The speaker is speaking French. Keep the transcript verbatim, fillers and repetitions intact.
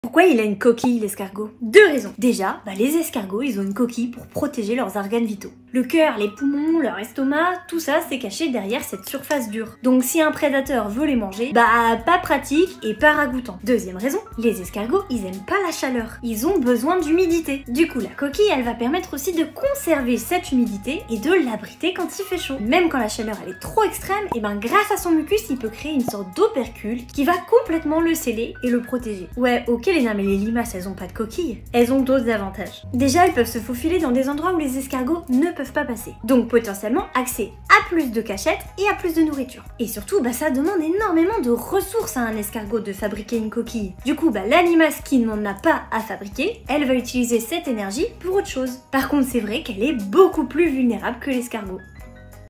Pourquoi il a une coquille, l'escargot? Deux raisons. Déjà, bah les escargots, ils ont une coquille pour protéger leurs organes vitaux. Le cœur, les poumons, leur estomac, tout ça, c'est caché derrière cette surface dure. Donc si un prédateur veut les manger, bah pas pratique et pas ragoûtant. Deuxième raison, les escargots, ils aiment pas la chaleur. Ils ont besoin d'humidité. Du coup, la coquille, elle va permettre aussi de conserver cette humidité et de l'abriter quand il fait chaud. Même quand la chaleur, elle est trop extrême, et ben grâce à son mucus, il peut créer une sorte d'opercule qui va complètement le sceller et le protéger. Ouais, ok Léna, mais les limaces, elles ont pas de coquille. Elles ont d'autres avantages. Déjà, elles peuvent se faufiler dans des endroits où les escargots ne peuvent pas passer. Donc potentiellement accès à plus de cachettes et à plus de nourriture. Et surtout, bah ça demande énormément de ressources à un escargot de fabriquer une coquille. Du coup, bah la limace qui n'en a pas à fabriquer, elle va utiliser cette énergie pour autre chose. Par contre, c'est vrai qu'elle est beaucoup plus vulnérable que l'escargot.